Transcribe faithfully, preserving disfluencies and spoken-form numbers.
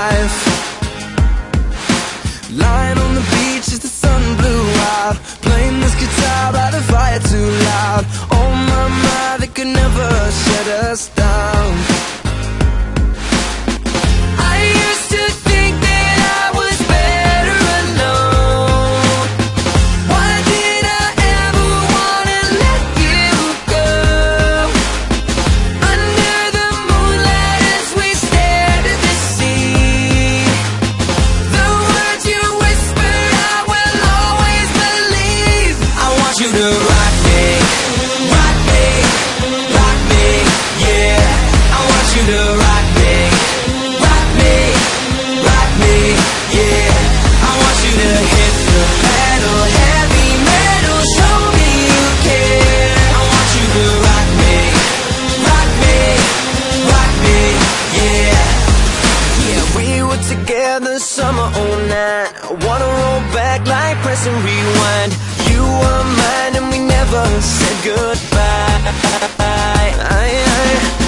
life. Lying on the beach as the sun blew out, playing this guitar by the fire too loud. Oh my, my, they could never shut us down. I used to think that I was better alone. Why did I ever wanna let you go? Under the moonlight as we stared at the sea, the words you whispered I will always believe. I want you to rock me, rock me, rock me, yeah. I want you to rock me, rock me, rock me, yeah. I want you to hit the pedal, heavy metal, show me you care. I want you to rock me, rock me, rock me, yeah. Yeah, we were together summer oh nine. I wanna roll back like press and rewind. You were mine and we never said goodbye. I, I,